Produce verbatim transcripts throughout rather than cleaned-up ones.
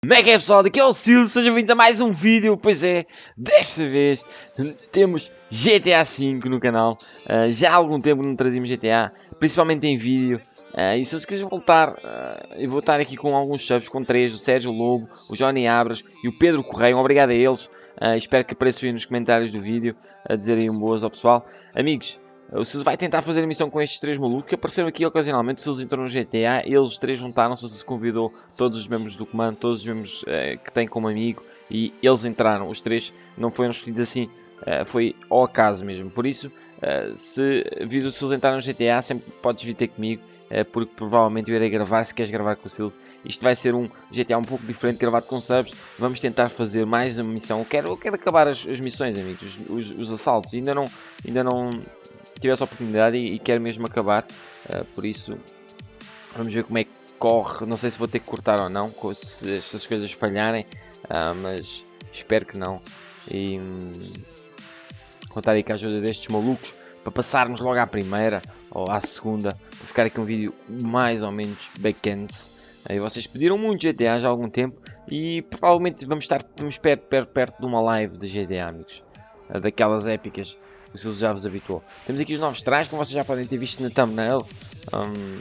Como é que é, pessoal? Daqui é o Silvio, sejam bem-vindos a mais um vídeo. Pois é, desta vez temos G T A cinco no canal. Uh, já há algum tempo não trazíamos G T A, principalmente em vídeo. Uh, e se vocês quiserem voltar, uh, eu vou estar aqui com alguns subs, com três, o Sérgio Lobo, o Johnny Abras e o Pedro Correia. Um obrigado a eles. Uh, espero que apareçam aí nos comentários do vídeo a dizerem um boas ao pessoal. Amigos, o Silvio vai tentar fazer a missão com estes três malucos que apareceram aqui ocasionalmente. O Silvio entrou no G T A, eles três juntaram-se, se convidou todos os membros do comando, todos os membros uh, que tem como amigo, e eles entraram, os três, não foram escolhidos assim, uh, foi ao acaso mesmo. Por isso, uh, se vir o Silvio entrar no G T A, sempre podes vir ter comigo, uh, porque provavelmente eu irei gravar, se queres gravar com o Silvio. Isto vai ser um G T A um pouco diferente, gravado com subs. Vamos tentar fazer mais uma missão. Eu quero, eu quero acabar as, as missões, amigos, os, os, os assaltos, ainda não... Ainda não tive essa oportunidade e, e quero mesmo acabar, uh, por isso vamos ver como é que corre. Não sei se vou ter que cortar ou não, se, se as coisas falharem, uh, mas espero que não. E hum, contar aí com a ajuda destes malucos para passarmos logo à primeira ou à segunda, para ficar aqui um vídeo mais ou menos backends. Uh, vocês pediram muito G T A já há algum tempo e provavelmente vamos estar estamos perto, perto, perto de uma live de G T A, amigos, uh, daquelas épicas. O Silvio já vos habituou. Temos aqui os novos trajes, como vocês já podem ter visto na thumbnail. Um,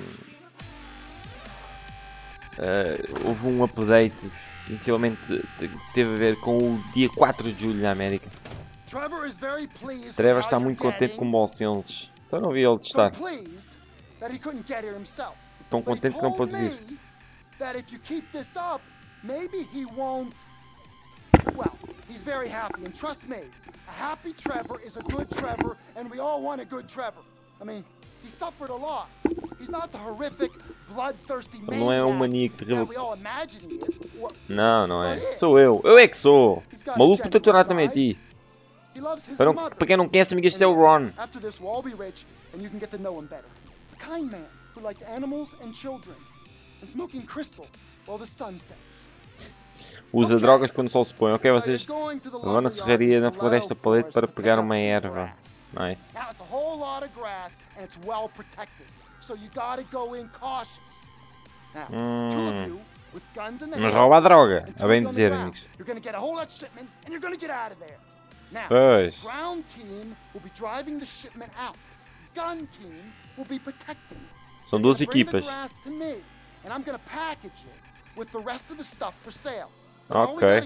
uh, houve um update, sensivelmente teve a ver com o dia quatro de julho na América. Trevor está muito contente com o Bolsonaro. Então não vi ele testar. Tão contente que não pôde vir. Well, he's very happy, and trust me, a happy Trevor is a good Trevor, and we all want a good Trevor. I mean, he suffered a lot. He's not the horrific, bloodthirsty maniac não é um maníaco terrível. that we all imagine he is. Well, não, não é. Sou eu. Eu é que sou. Maluco por tatuar também a ti. Para, não, para quem não conhece, amigo, este é o Ron. After this, we'll all be rich, and you can get to know him better. A kind man who likes animals and children, and smoking crystal while the sun sets. Usa drogas quando o sol se põe. Ok, vocês vão na serraria na Floresta Palete para pegar uma erva. Nice. Hum. Mas rouba a droga, a bem dizer, amigos. Pois. São duas equipas. Ok.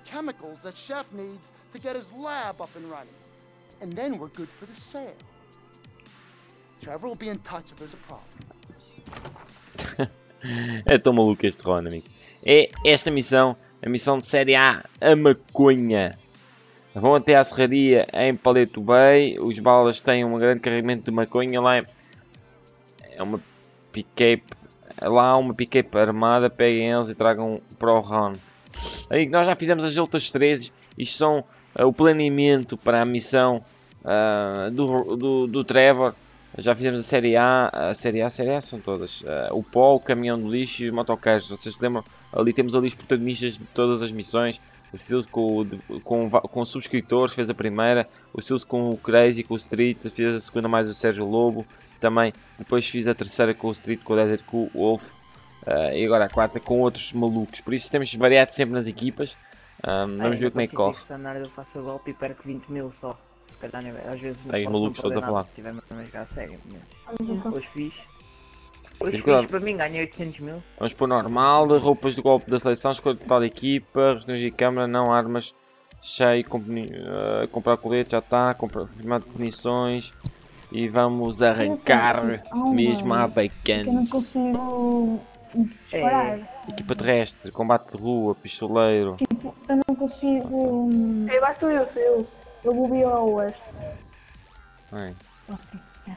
É tão maluco este Ron, amigo. É esta missão, a missão de série A, a maconha. Vão até à serraria em Paleto Bay. Os balas têm um grande carregamento de maconha. Lá é uma pick-up. Lá há uma pick-up armada. Peguem eles e tragam para o Ron. Aí nós já fizemos as outras três. Isto são uh, o planeamento para a missão uh, do, do, do Trevor. Já fizemos a série A, a série A, a série A são todas. Uh, o Pó, o Caminhão de Lixo e o Motoqueiros. Vocês se lembram? Ali temos ali os protagonistas de todas as missões. O Silvio com, com, com subscritores fez a primeira. O Silvio com o Crazy, com o Street, fez a segunda mais o Sérgio Lobo. Também depois fiz a terceira com o Street, com o Desert, com o Wolf. Uh, e agora a quarta com outros malucos. Por isso temos variado sempre nas equipas. Um, vamos Ai, ver como é que corre. Eu faço o golpe e perco vinte mil só. Se calhar, às vezes tem os malucos todos a falar. Se tiver a jogar a sério. Hoje fiz. Hoje fiz para mim, ganhei oitocentos mil. Vamos pôr normal, roupas de golpe da seleção, escolha total da equipa, restringir câmera, não armas, cheio, uh, comprar colete, já está, comprar firmado de definições. E vamos arrancar mesmo à bacana. Eu não consigo disparar. É. Equipa terrestre, combate de rua, pistoleiro. Tipo, eu não consigo. Eu acho que eu, eu, eu vou vir ao oeste. Bem. Ok, é.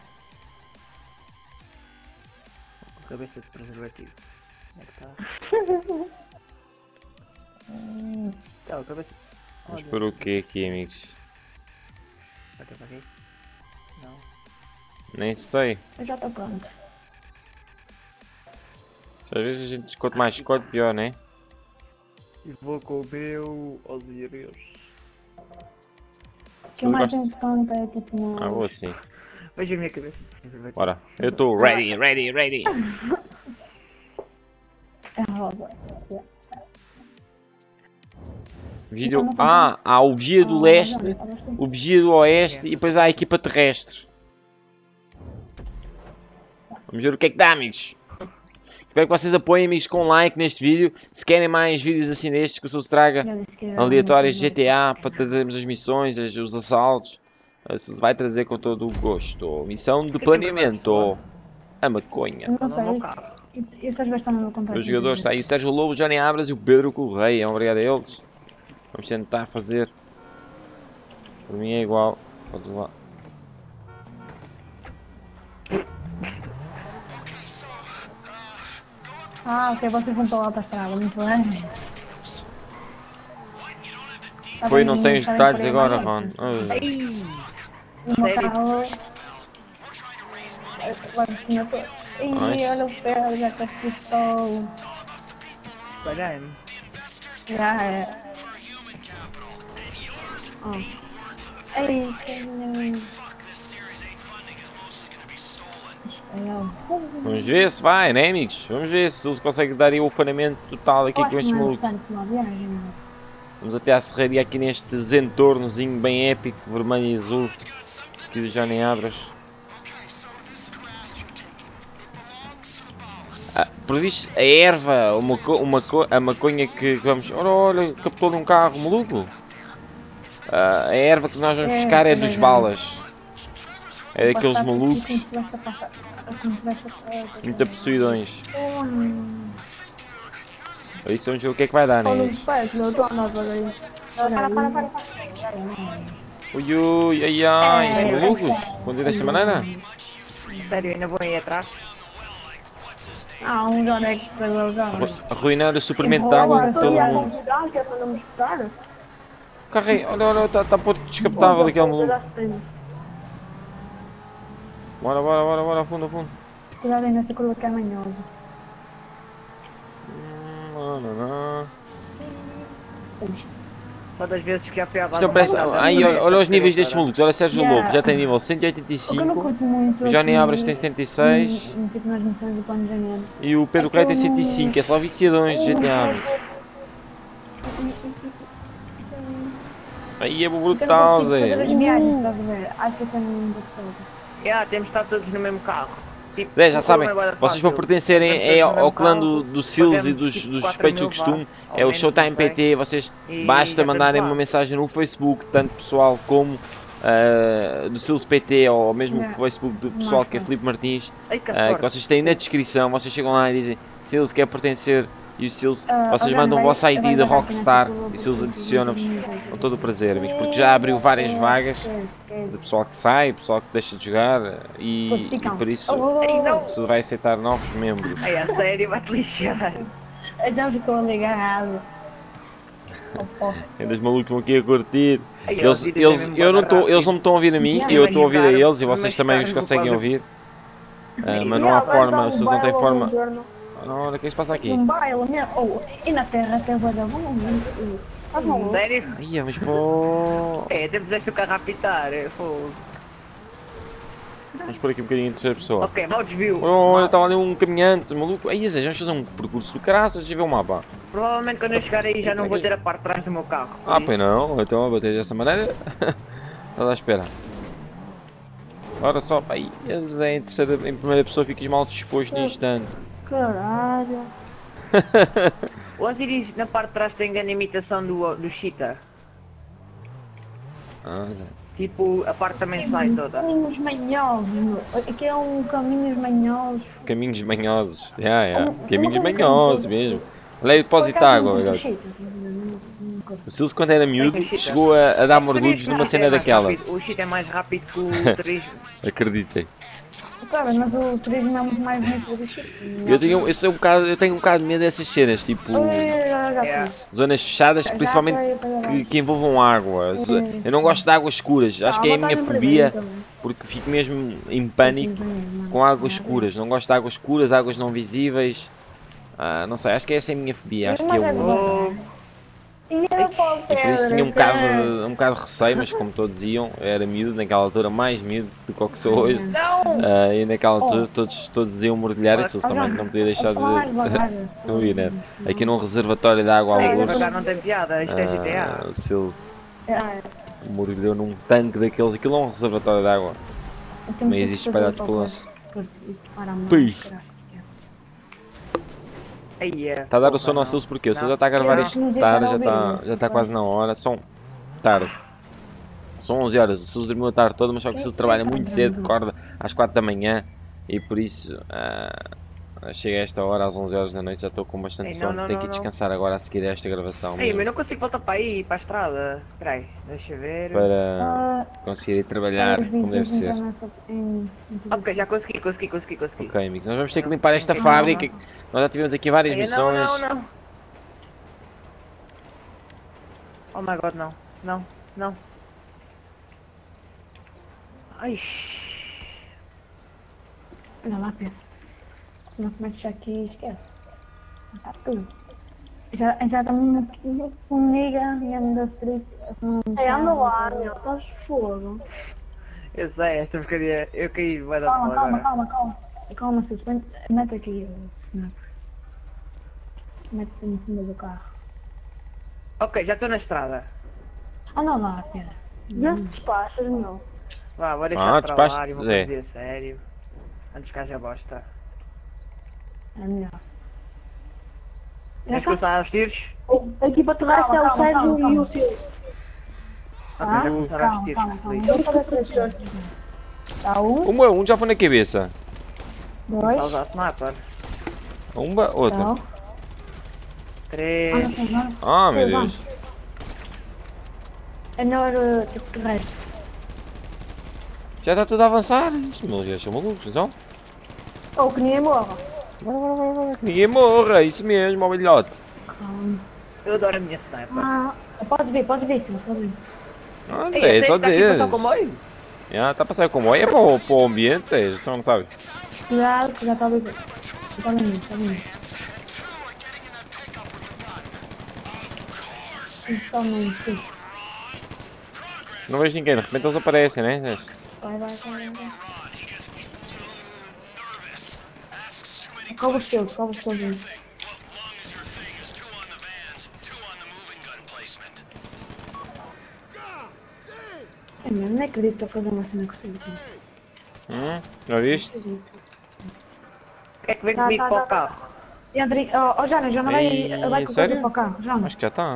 Com cabeça de preservativo. Como é que está? Tchau, cabeça. Vamos por o que aqui, amigos? Para que, para quê? Não. Nem sei. Eu já estou pronto. Às vezes a gente escolhe mais escolhe, pior, né? E vou com o meu Osiris. O que mais importante é tipo não. Ah, vou assim. Veja a minha cabeça. Bora, eu estou ready, ready, ready. É rosa. Vídeo... Ah, há o Vigia do Leste, o Vigia do Oeste e depois há a equipa terrestre. Vamos ver o que é que dá, amigos. Espero que vocês apoiem, amigos, com like neste vídeo. Se querem mais vídeos assim destes, que o Silso traga aleatórios de G T A para trazermos as missões, os assaltos. O Silso vai trazer com todo o gosto. Missão de planeamento. A maconha. Os jogadores está aí o Sérgio Lobo, o Johnny Abras e o Pedro Correia. Obrigado a eles. Vamos tentar fazer. Por mim é igual. Pode lá. Ah, ok, vocês vão para a autostrada, muito bem. Foi, não tem os detalhes agora, Ron. O meu carro... Ih, olha o pé, já que assustou. Parei-me. Já é. Oh. Ei, que... Vamos ver se vai, né, amigos? Vamos ver se eles conseguem dar aí o ufanamento total aqui com estes malucos. Vamos até à serraria aqui neste entornozinho bem épico, vermelho e azul. Aqui do Johnny Abras. Ah, por visto, a erva, uma, uma, a maconha que vamos... Olha, olha, captou de um carro maluco. Ah, a erva que nós vamos buscar é dos balas. É daqueles malucos. Muita possuidões. Isso vamos ver o que é que vai dar, né? Ui ui, ai ai, são malucos? Vão dizer desta maneira? Sério, ainda vou ir atrás? Ah, um Jonex que pegou arruinar o suprimento de água de todo mundo. O carro aí, olha, olha, está tá ponto descapotável aquele maluco. Bora, bora, bora, bora, a fundo, a fundo. Cuidado aí nessa curva que é manhosa. Não, não, não. Só das vezes que a F I A vai... Isto parece... Aí, olha, olha os níveis destes malucos. Olha, Sérgio Yeah. Lobo já tem nível cento e oitenta e cinco. O Johnny Abras tem setenta e seis. E o Pedro Correia tem cento e cinco. É só viciadões de G T A. Aí é brutal, Zé. Yeah, temos de estar todos no mesmo carro. Tipo, Zé, já o sabem, problema é vocês para pertencerem é ao, ao clã do, do Sills e dos, dos suspeitos do costume, é o Showtime P T, vocês basta mandarem uma mensagem no Facebook, tanto pessoal como uh, do Sills P T, ou mesmo no Facebook do pessoal que é Filipe Martins, uh, que vocês têm na descrição, vocês chegam lá e dizem Sills quer pertencer, e o Sills, vocês mandam o vosso I D da Rockstar e o Sills adiciona-vos com todo o prazer, amigos, porque já abriu várias vagas do pessoal que sai, pessoal que deixa de jogar e, e por isso o Sills vai aceitar novos membros. Ai, a sério, vai-te lixar. Já ficou aligado. Ainda os malucos vão aqui a curtir. Ai, Eles, eles, eles, eu não tô, eles não me estão a ouvir a mim, eu estou a ouvir a eles e vocês também os conseguem ouvir. Uh, mas não há forma, vocês não têm forma. Olha, o que é que se passa aqui? Um baile mesmo. Oh, e na terra até vai dar bom. Tá bom. Sério? Ai, mas pô. É, temos este carro a apitar, é fogo. Vamos por aqui um bocadinho em terceira pessoa. Ok, mau desvio. Olha, estava ali um caminhante maluco. Aí, Zé, vamos fazer um percurso do caraças e ver o mapa. Provavelmente quando eu chegar aí já não vou ter a parte de trás do meu carro. Ah, pois não, então a bater dessa maneira. Estás à espera. Ora só, aí, Zé, em, terceira, em primeira pessoa ficas mal disposto no instante. Caralho. O Osiris na parte de trás tem grande imitação do, do Cheetah. Ah, tipo, a parte também sai toda. Caminhos manhosos, meu. Aqui é um caminhos manhosos. Caminhos manhosos. Yeah, yeah. Caminhos manhosos mesmo. Olha aí o depósito de água, olha. O Silso, quando era miúdo, chegou a, a dar mergulhos numa cena daquelas. O Cheetah é mais rápido que o turismo. Acreditem. Claro, mas o turismo é muito mais bonito do que Eu tenho, eu, sou um bocado, eu tenho um bocado de medo dessas cenas, tipo zonas fechadas, principalmente que, que envolvam água. Eu não gosto de águas escuras, acho que é a minha fobia, porque fico mesmo em pânico com águas escuras. Não gosto de águas escuras, águas não visíveis. Ah, não sei, acho que essa é a minha fobia, acho que é o... E por isso tinha um bocado, de, um bocado de receio, mas como todos iam, eu era miúdo, naquela altura mais miúdo do que o que sou hoje. Uh, e naquela altura todos, todos iam mordilhar e Sills também não podia deixar de, de ir, né? Aqui num reservatório de água à luz. Não tem piada, isto é G T A. Uh, Sills mordilhou num tanque daqueles, aquilo é um reservatório de água. Mas existe espalhados pelo nosso. Pui! Está a dar o sono ao Sills porque o Sills já está a gravar isto tarde, já está, já está quase na hora, são tarde. São onze horas, o Sills dormiu a tarde toda, mas só que o Sills trabalha muito cedo, acorda às quatro da manhã e por isso uh, chega a esta hora, às onze horas da noite, já estou com bastante Ei, sono, não, não, tenho que ir descansar agora a seguir esta gravação. Ei, mas não consigo voltar para aí, para a estrada, espera aí, deixa ver... Para conseguir ir trabalhar como deve ser. Ok, já consegui, consegui, consegui, consegui. Ok amigos, nós vamos ter que limpar esta não, fábrica, não, não. Nós já tivemos aqui várias Ei, missões. Não, não, não. Oh my god, não, não, não. Ai. Olha lá, Pedro. Se não cometes aqui, esquece. Está tudo. Já, já estamos com nega mesmo da street. É, anda lá, meu. Estás fogo. Eu sei, esta porcaria. Eu caí, vai dar calma, calma, calma, calma. Calma, Sus. Mete aqui o snap. Mete-se em cima do carro. Ok, já estou na estrada. Anda lá, Pedro. Já se despachas, meu. Vá, vou deixar ah, para lá e vou fazer a sério. Antes que haja bosta. É melhor. Queres começar aos tiros? A equipa terrestre é o Sérgio e o Silvio. Ok, já começaram aos tiros. Está um. Uma, um já foi na cabeça. Dois. Está a usar sniper. Uma, outra. Não. Três. Ah, meu Deus. É melhor tipo terrestre. Já está tudo a avançar. Os meus já são malucos, não são? Ou que ninguém morra. Ninguém morra, isso mesmo, ó filhote. Eu adoro a minha sniper. Ah, pode vir, pode vir, sim, pode vir. Ah, não sei, é só dizer. Está a comboio? Já, está a passar o comboio, é para o, para o ambiente, é, tu não sabes. Cuidado, que já está a ver. Está vindo, está vindo. Totalmente. Não vejo ninguém, de repente eles aparecem, né? Vai, vai, vai, vai. Qual os teus? Qual os teus? É mesmo, não acredito que estou a fazer uma cena com você. Hum, já viste? O que é que vem tá, comigo tá, para tá, o carro? Entre, oh, oh Jonas, já não vai, vai com para o carro, Jonas. Acho que já está.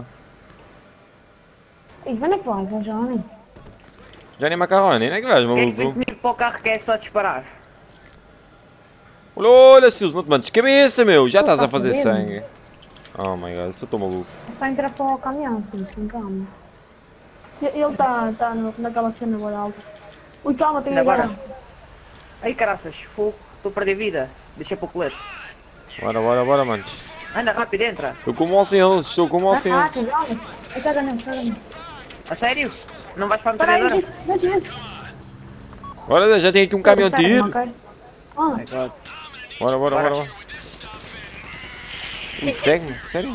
E onde é que vai, Jonas? Johnny Macaroni, não é que vais, maluco? Quem é que vem comigo para o carro que é só disparar? Olha, olha, Sills, não te mandes cabeça, meu! Já estás a fazer sangue. Oh my god, só estou maluco. Está a entrar para o caminhão, sim, calma. Ele está tá naquela cena agora alta. Ui, calma, tem agora. Ai, caraças, fogo, estou a perder vida. Deixa para o colete. Bora, bora, bora, manos. Anda rápido, entra. Estou com o Sills, estou com o Sills. Ah, calma. Pega mesmo, pega mesmo. A sério? Não vais para a metralhadora? Bora, já tem aqui um caminhão de tiro. Oh. Bora, bora, bora, bora. Ui, segue-me, sério?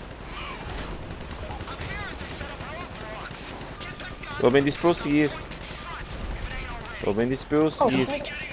Ele bem disse para eu seguir. Ele bem disse para eu seguir.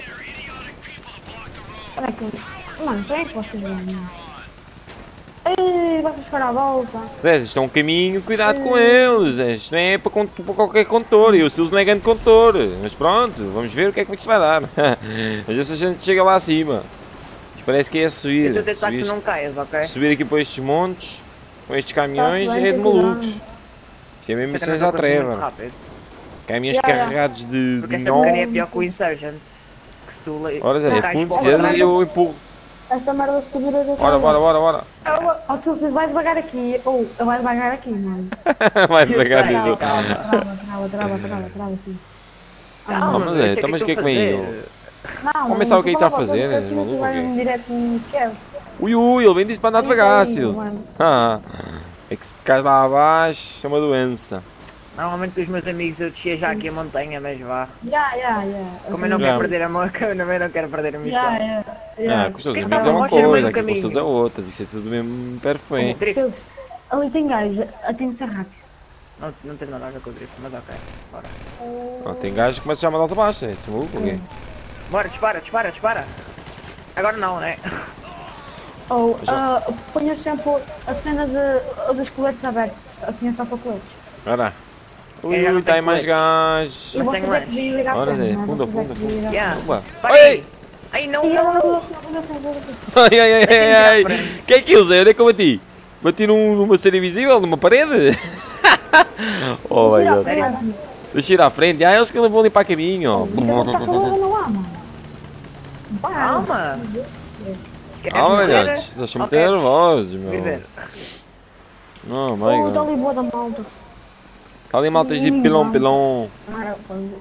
Olha aqui. Mano, quem é que vocês vão? Ei, vocês ficaram à volta. Zé, estão um caminho, cuidado com eles. Isto não é para, para qualquer condutor. E o Sills não é grande condutor. Mas pronto, vamos ver o que é que isto vai dar. Mas essa gente chega lá acima. Isto parece que é subir. Eu tentar que não caias, ok? Subir aqui para estes montes, com estes caminhões, tá, é de malucos. Isto é mesmo missões à treva. Caminhões yeah, carregados yeah. de, Porque de esta porcaria é pior que o Insurgent. Que se tu le... Ora, Zé, é fundo, se quiser eu empurro. Esta merda de subir a Bora, bora, bora, bora. Ó, Silvio, vai devagar aqui. Ou, oh, vai devagar aqui, mano. Vai devagar, diz ele. Trava, trava, trava, trava, trava, sim. Calma, mas é, então mas o que é que vem? Vamos pensar o que é que está a fazer, né? Maluco, ok? Ui, ui, ele vem disso para andar devagar, Sills. Ah, é que se cai lá abaixo, é uma doença. Normalmente com os meus amigos eu descia já aqui a montanha, mas vá. Já, já, já. Como eu não quero perder a mão, eu também não quero perder a missão. Já, já, já. Ah, com os teus amigos é uma coisa, aqui com os teus é outra, isso é tudo mesmo perfeito. Ali tem gajos, tem que ser rápido. Não, não tem nada a ver com o drift, mas ok. Bora. Oh, tem gajos que começam a chamar de baixo, é? Tu maluco, ok? Bora, dispara, dispara, dispara. Agora não, né? Ou uh, ponha sempre a cena de, dos coletes abertos, assim é só para coletes. Ora. Ui, Eu já não ui, tá aí tenho mais colete. gajos. E Mas você tenho tem que lanche. vir à Ora, frente, Zé, não é? funda, Você funda, tem que vir à Yeah. frente. Opa. Para Oi! aí! Ai não, E eu não! não vou fazer assim. Ai, ai, ai, ai, ai. Que é aquilo, Zé? Onde é que eu bati? Bati num, numa cena invisível, numa parede? Oh my god. Deixa eu ir à frente. Ah, eles que vão limpar caminho. Não há, mano. Calma! Queres Calma, morrer? velhotes. Vocês estão muito Ok. nervosos, meu. Viver. Oh my Oh, está god. ali boa da malta. Está ali maltas de pilão, pilão. Ah, pode.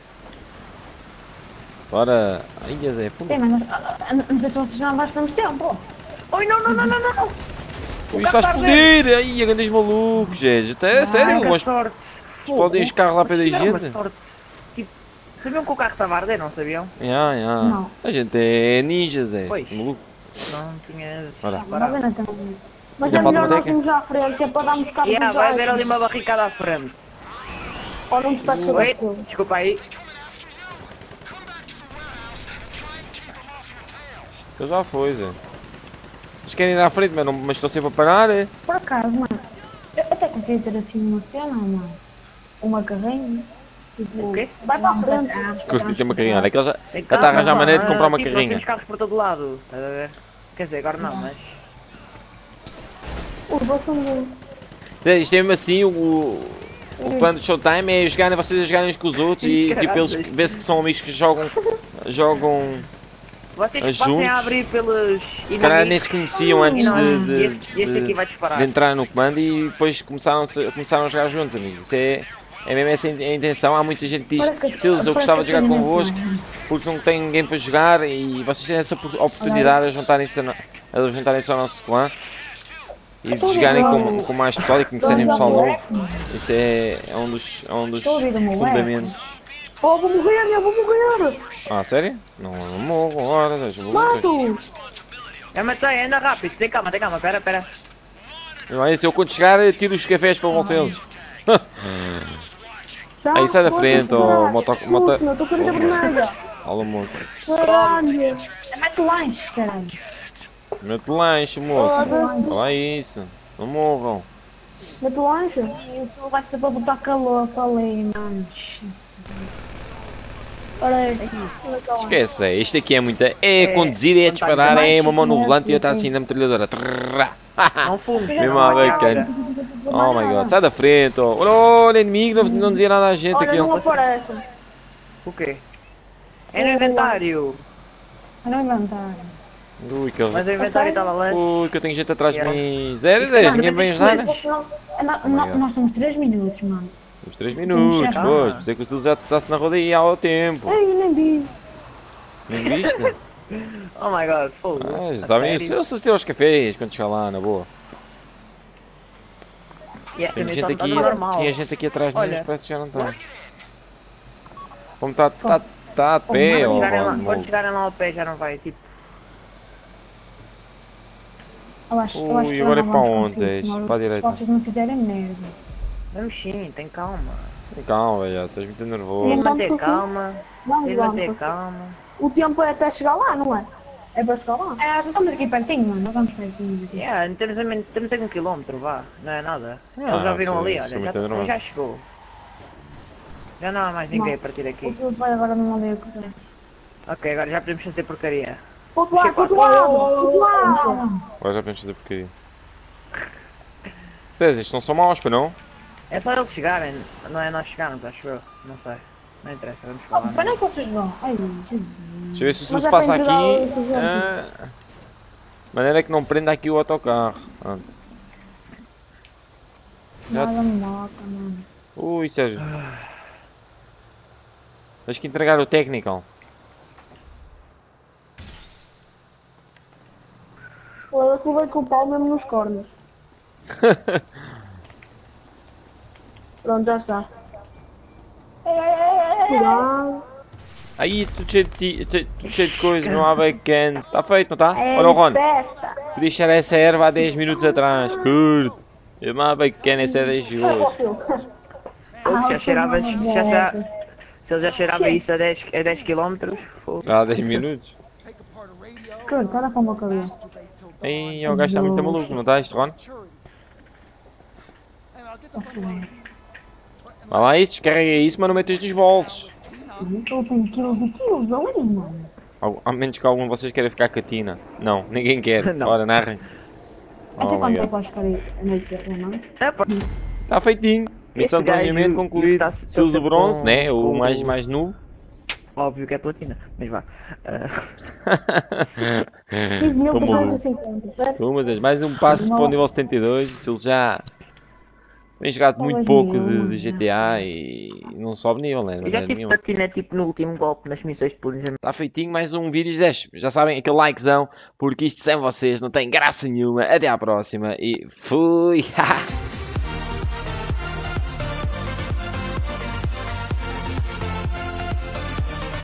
Bora. Ai, Zé, funda. Sim, mas nós- ah, ah, não sei se vocês já bastante tempo. Oi, não, não, não, não, não! Ui, isto está a explodir. Ai, a grandes malucos, gente. Até é sério. que Mas sorte! explodem os carros lá pela Tiveram uma gente. sorte. Tipo, sabiam que o carro estava a arder, não sabiam? Ya, ya. Não. A gente é ninja, Zé. Pois. Maluco. Não tinhas Ora. Não parado. vendo então. Mas Já é falta melhor uma nós teca? irmos à frente, que é para darmos cabo Yeah, dos vai haver olhos. ali uma barricada à frente. Ou não te peço Oi, aquilo. desculpa aí. Eu já foi, Zé. Eles querem ir à frente, mas, não, mas estou sempre a parar, é? Por acaso, mano, eu até consegui ter assim uma cena, mano. Uma carrinha. Tipo, O quê? vai para a frente. Curso tem uma carrinha. Olha, aquele já Tem já está a calma, arranjar maneira de mano. comprar uma Tipo, nós carrinha. temos carros por todo lado, estás a ver? Quer dizer, agora não, mas... O bolso do... Zé, isto é mesmo assim, o, o plano de Showtime é jogarem, vocês a jogarem uns com os outros e tipo, eles vê-se que são amigos que jogam, jogam, Vocês juntos. passem a abrir pelos se calhar nem se conheciam antes não, de, de, este, este aqui de, vai disparar. de entrar no comando e depois começaram, começaram a jogar juntos, amigos. Isso é, é mesmo essa a intenção. Há muita gente que diz, Silas, eu gostava de jogar convosco porque não tem ninguém para jogar e vocês têm essa oportunidade de juntarem-se a, a juntarem-se ao nosso clã e de jogarem com, com mais pessoal e conhecerem pessoal novo. Isso é, é um dos, é um dos fundamentos. Oh, vou morrer, eu vou morrer! Ah, sério? Não, não morro agora, deixa-me Mato! Eu matei, anda rápido, tem calma, tem calma, pera, pera. Não, se eu quando chegar tiro os cafés para vocês. Aí sai da frente, ó, moto... moto... Eu estou com a vermelha! Olha, moço. Caralho! Mete lanche, caralho! Mete lanche, moço. Olha isso. Não morram. Mete lanche? Isso vai ser para botar calor, falei, mano. Olha aí. Esquece, é. Isto aqui é muita. É conduzir, é disparar, é uma mão no volante e outra assim na metralhadora. Não fumo. Mesmo a bacana. Oh my god, sai da frente, ó. Olha, inimigo, não, não dizia nada a gente Olha, aqui. não ó. aparece. O quê? É no inventário. Não inventar. Ui, que Mas o inventário estava lá. Ui, que eu tenho gente atrás de mim. Zero, zero, ninguém vem ajudar. Nós temos três minutos, mano. Uns três minutos, Ah. pois. Pensei que o Silas já passasse na roda aí há o tempo. Ei, nem vi. Nem viste? Oh my god, fogo. Ah, já A sabem, sério? eu assisti aos cafés quando chegar lá, na boa. Yeah, Tem também gente está aqui, normal. tinha gente aqui atrás de mim, Olha. mas parece que já não está. Como está tá, tá a pé, Quando ou chegarem, lá, ou- quando chegarem lá ao pé já não vai, tipo... Eu acho, eu acho Ui, que agora é nós para vamos onde, Zé? conseguir, Para a se direita. vocês não fizerem merda. Vamos sim, tem calma. Calma, já, estás muito Tem nervoso. de Então, manter porque- calma. Vamos Tem de lá, manter porque calma. o tempo é até chegar lá, não é? É para chegar lá? É, estamos aqui pertinho, mano. Nós vamos pertinho aqui. Yeah, temos, a men- temos aqui um quilómetro, vá. Não é nada. Ah, Eles já viram sou- ali, sou olha. muito Já, nervoso. já chegou. Já não há mais ninguém Não. a partir O daqui. que vai agora não aldeia que tem. Ok, agora já podemos fazer porcaria. Outro lado, outro lado, outro lado. Agora já podemos fazer porcaria. Vocês, estes não são maus, para não? É só eles chegarem, não é nós chegarmos, acho eu. Não sei. Não interessa, vamos Oh, falar. para nem que vocês vão. Ai, Jesus. Deixa eu ver se isso Mas se é passa para aqui. entregar o presente. Ah, maneira que não prenda aqui o autocarro. Pronto. Já- Nada me mata, mano. Ui, Sérgio. Tens que entregar o technical. Eu levei com o pau mesmo nos cornos. Pronto, já está. Cuidado. Aí, tudo cheio de, ti- tu- tudo cheio de coisa, não há bacana. Está feito, não está? É Olha o Ron. festa. Podia deixar essa erva há dez minutos atrás. Curto. É mais bacana essa erva de Vai, hoje. filho. já cheirava, já, já, se ele já cheirava isso a dez, a dez quilómetros, há dez minutos. Cara, cara com o cabelo. Ei, o gajo está muito maluco, não está este Ron? Vai lá isso, descarrega isso, mas não metas nos bolsos. Eu tenho quilos e quilos ali, mano. A menos que algum de vocês queira ficar com a Tina. Não, ninguém quer. Não. Ora, narrem-se. Até Oh, quando é que vais ficar aí a noite, não? está feitinho. Missão de gajo planeamento concluída. está- Selos de está bronze, com- né? O com- mais, mais noob. Óbvio que é platina, mas vá. Ah, seis mil Tô maluco. trezentos e cinquenta, certo? Tu, mas mais um passo para o nível setenta e dois. Se ele já tem jogado muito pouco de, de G T A e não sobe nível, né? eu já tive platina tipo no último golpe nas missões de planejamento. Está feitinho mais um vídeo, Zé. Já sabem, aquele likezão, porque isto sem vocês não tem graça nenhuma. Até à próxima e fui!